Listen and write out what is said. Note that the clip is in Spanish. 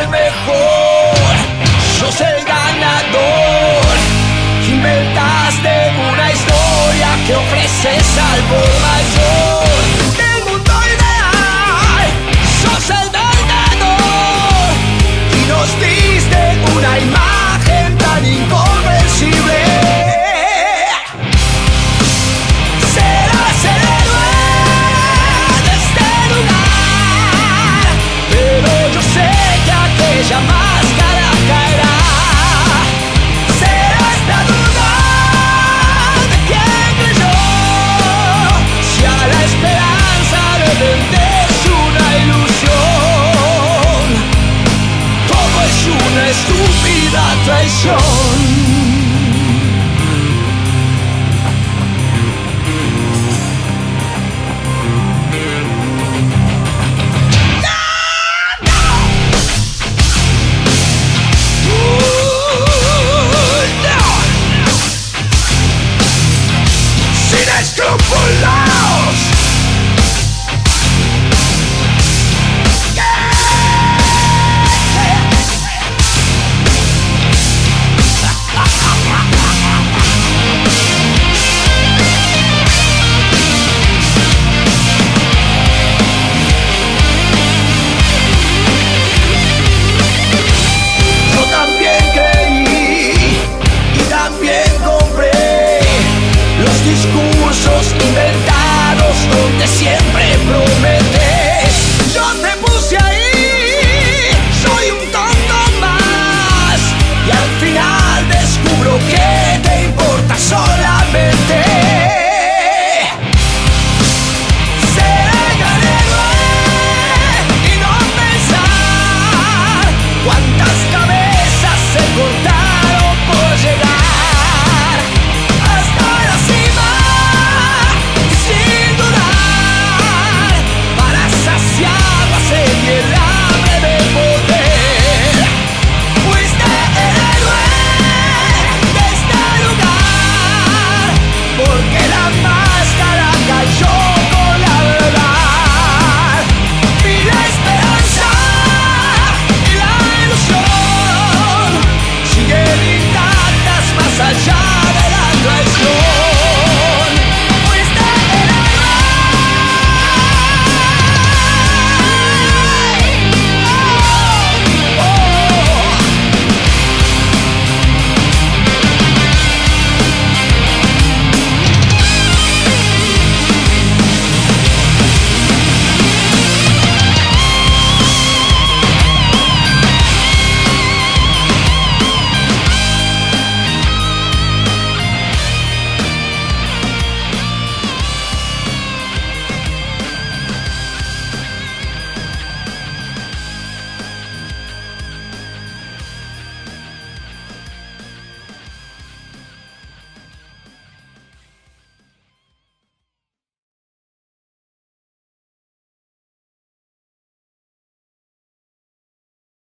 mejor, sos el ganador. Inventaste una historia que ofrece al por mayor. Del mundo ideal, sos el ganador. Y nos diste una imagen tan inconvencible. Serás el héroe de este lugar, pero yo sé que aquella máscara caerá. Serás la duda de quien creyó, si a la esperanza le vendes una ilusión. Todo es una estúpida traición.